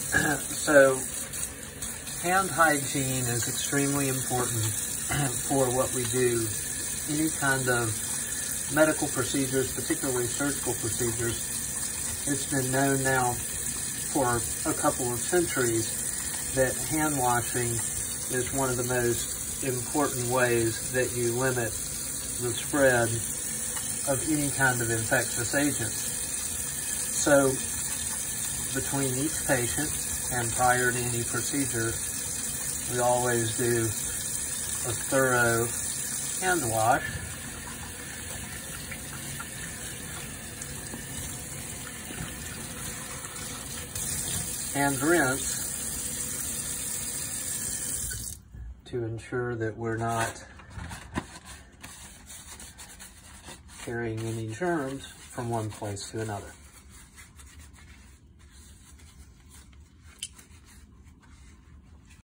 So hand hygiene is extremely important for what we do. Any kind of medical procedures, particularly surgical procedures, it's been known now for a couple of centuries that hand washing is one of the most important ways that you limit the spread of any kind of infectious agent. So between each patient and prior to any procedure, we always do a thorough hand wash. And rinse to ensure that we're not carrying any germs from one place to another.